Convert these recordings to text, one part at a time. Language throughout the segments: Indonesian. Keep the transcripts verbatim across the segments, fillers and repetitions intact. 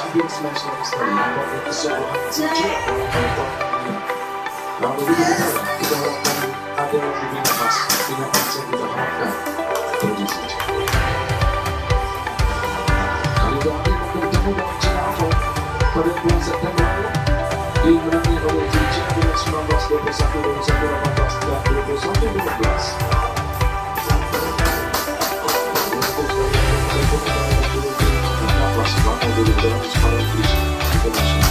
ambil slice sekali apapun kesalahan kecil atau lalu kita kita harapkan ada lebih nafas binatang yang kita harapkan terjadi saja. Kali ini bertemu dengan China pada bulan September dimenangi oleh China dengan sembilan belas dua puluh satu, dua puluh satu delapan belas dan dua puluh satu lima belas. Nafas bakal dulu dalam sekarang krisis internasional.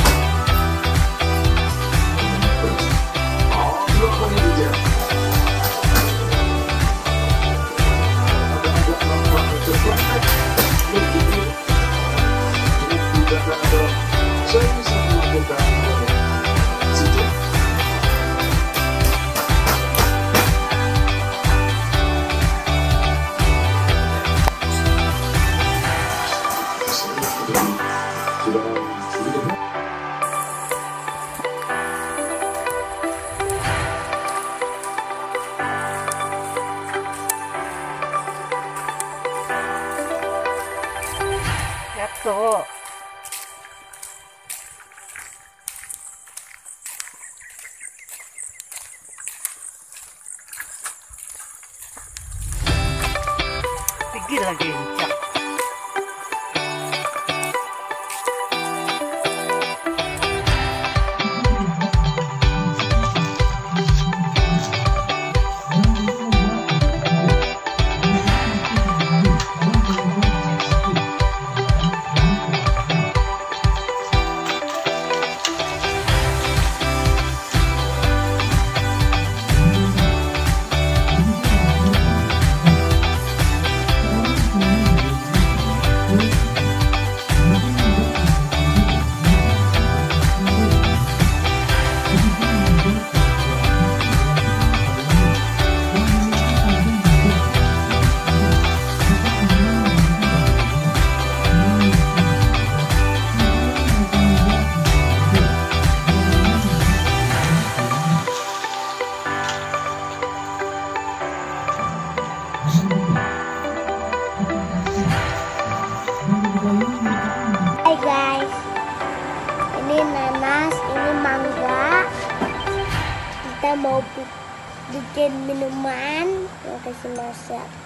So pikir lagi cak. Hai guys, ini nanas, ini mangga. Kita mau bikin minuman, mau kasih masak.